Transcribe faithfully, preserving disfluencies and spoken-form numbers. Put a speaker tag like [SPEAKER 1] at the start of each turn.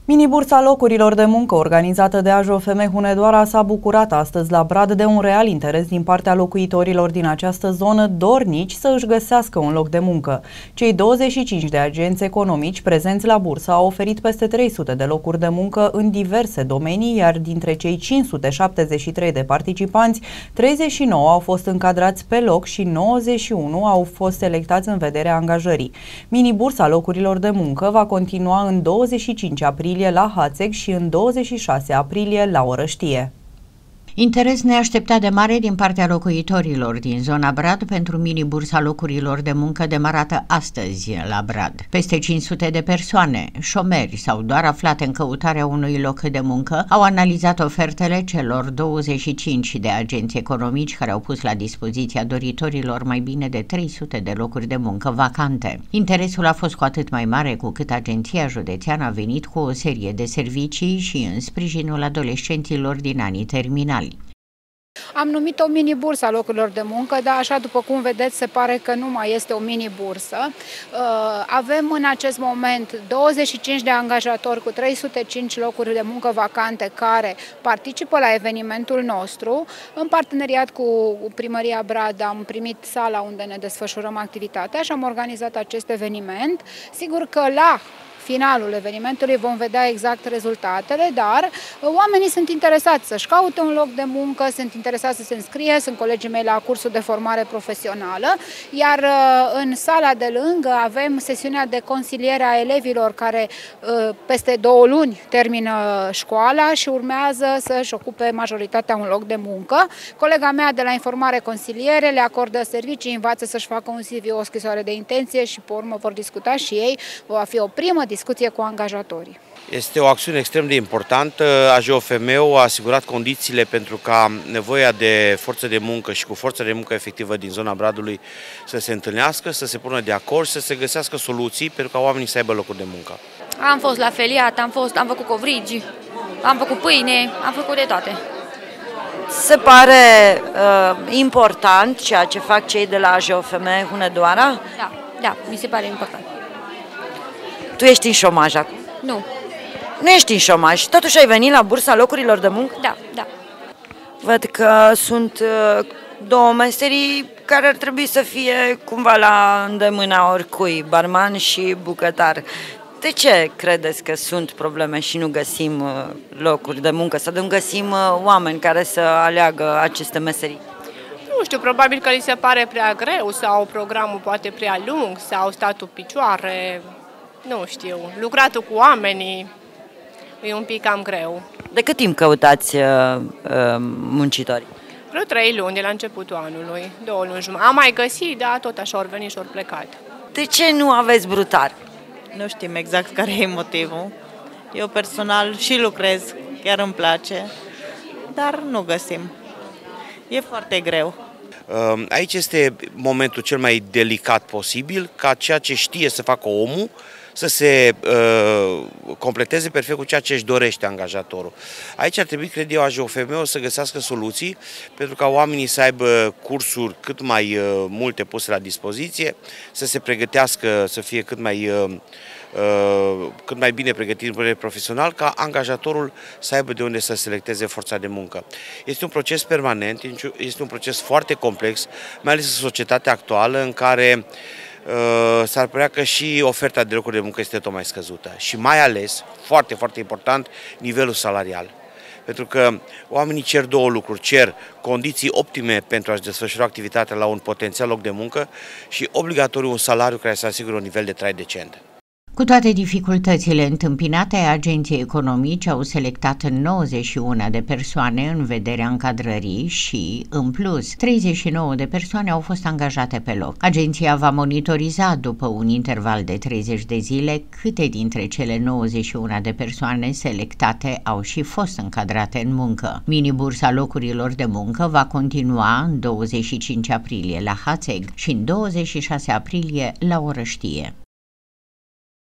[SPEAKER 1] Mini-bursa locurilor de muncă organizată de A J O F M Hunedoara s-a bucurat astăzi la Brad de un real interes din partea locuitorilor din această zonă dornici să își găsească un loc de muncă. Cei douăzeci și cinci de agenți economici prezenți la bursă au oferit peste trei sute de locuri de muncă în diverse domenii, iar dintre cei cinci sute șaptezeci și trei de participanți, treizeci și nouă au fost încadrați pe loc și nouăzeci și unu au fost selectați în vederea angajării. Mini-bursa locurilor de muncă va continua în douăzeci și cinci aprilie la Hațeg și în douăzeci și șase aprilie la Orăștie.
[SPEAKER 2] Interes neașteptat de mare din partea locuitorilor din zona Brad pentru mini-bursa locurilor de muncă demarată astăzi la Brad. Peste cinci sute de persoane, șomeri sau doar aflate în căutarea unui loc de muncă, au analizat ofertele celor douăzeci și cinci de agenți economici care au pus la dispoziția doritorilor mai bine de trei sute de locuri de muncă vacante. Interesul a fost cu atât mai mare cu cât Agenția Județeană a venit cu o serie de servicii și în sprijinul adolescenților din anii terminali.
[SPEAKER 3] Am numit o mini-bursă a locurilor de muncă, dar așa după cum vedeți se pare că nu mai este o mini-bursă. Avem în acest moment douăzeci și cinci de angajatori cu trei sute cinci locuri de muncă vacante care participă la evenimentul nostru. În parteneriat cu Primăria Brad am primit sala unde ne desfășurăm activitatea și am organizat acest eveniment. Sigur că la finalul evenimentului vom vedea exact rezultatele, dar oamenii sunt interesați să-și caute un loc de muncă, sunt interesați să se înscrie, sunt colegii mei la cursul de formare profesională, iar în sala de lângă avem sesiunea de consiliere a elevilor care peste două luni termină școala și urmează să-și ocupe majoritatea un loc de muncă. Colega mea de la informare consiliere le acordă servicii, învață să-și facă un C V, o scrisoare de intenție și pe urmă vor discuta și ei, va fi o primă discuție cu angajatorii.
[SPEAKER 4] Este o acțiune extrem de importantă. A J O F M-ul a asigurat condițiile pentru ca nevoia de forță de muncă și cu forță de muncă efectivă din zona Bradului să se întâlnească, să se pună de acord, să se găsească soluții pentru ca oamenii să aibă locuri de muncă.
[SPEAKER 5] Am fost la feliat, am, fost, am făcut covrigi, am făcut pâine, am făcut de toate.
[SPEAKER 6] Se pare uh, important ceea ce fac cei de la A J O F M Hunedoara?
[SPEAKER 5] Da, da, mi se pare important.
[SPEAKER 6] Tu ești în șomaj acum?
[SPEAKER 5] Nu.
[SPEAKER 6] Nu ești în șomaj, totuși ai venit la bursa locurilor de muncă?
[SPEAKER 5] Da, da.
[SPEAKER 6] Văd că sunt două meserii care ar trebui să fie cumva la îndemâna oricui, barman și bucătar. De ce credeți că sunt probleme și nu găsim locuri de muncă, să nu găsim oameni care să aleagă aceste meserii?
[SPEAKER 7] Nu știu, probabil că li se pare prea greu sau programul poate prea lung sau statul picioare. Nu știu, lucratul cu oamenii e un pic cam greu.
[SPEAKER 6] De cât timp căutați uh, uh, muncitori?
[SPEAKER 7] Vreo trei luni de la începutul anului, două luni jumătate. Am mai găsit, dar tot așa ori venit și ori plecat.
[SPEAKER 6] De ce nu aveți brutar?
[SPEAKER 8] Nu știm exact care e motivul. Eu personal și lucrez, chiar îmi place, dar nu găsim. E foarte greu.
[SPEAKER 4] Aici este momentul cel mai delicat posibil, ca ceea ce știe să facă omul să se uh, completeze perfect cu ceea ce își dorește angajatorul. Aici ar trebui, cred eu, A J O F M-ul să găsească soluții pentru ca oamenii să aibă cursuri cât mai uh, multe puse la dispoziție, să se pregătească, să fie cât mai, uh, uh, cât mai bine pregătit profesional, ca angajatorul să aibă de unde să selecteze forța de muncă. Este un proces permanent, este un proces foarte complex, mai ales în societatea actuală în care Uh, s-ar părea că și oferta de locuri de muncă este tot mai scăzută și mai ales, foarte, foarte important, nivelul salarial. Pentru că oamenii cer două lucruri, cer condiții optime pentru a-și desfășura activitatea la un potențial loc de muncă și obligatoriu un salariu care să asigure un nivel de trai decent.
[SPEAKER 2] Cu toate dificultățile întâmpinate, agenții economici au selectat nouăzeci și unu de persoane în vederea încadrării și, în plus, treizeci și nouă de persoane au fost angajate pe loc. Agenția va monitoriza după un interval de treizeci de zile câte dintre cele nouăzeci și unu de persoane selectate au și fost încadrate în muncă. Mini-bursa locurilor de muncă va continua în douăzeci și cinci aprilie la Hațeg și în douăzeci și șase aprilie la Orăștie.